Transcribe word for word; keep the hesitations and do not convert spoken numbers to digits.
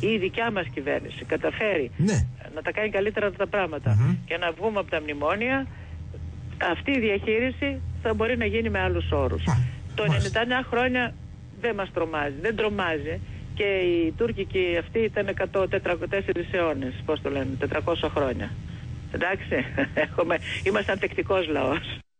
η δικιά μας κυβέρνηση καταφέρει ναι. να τα κάνει καλύτερα τα πράγματα mm-hmm. και να βγούμε από τα μνημόνια, αυτή η διαχείριση θα μπορεί να γίνει με άλλους όρους. Ah, το ενενήντα εννέα χρόνια δεν μας τρομάζει, δεν τρομάζει, και οι τουρκικοί αυτοί ήταν εκατό τέσσερις αιώνες, πώς το λένε, τετρακόσια χρόνια. Εντάξει, έχουμε, είμαστε ανθεκτικός λαός.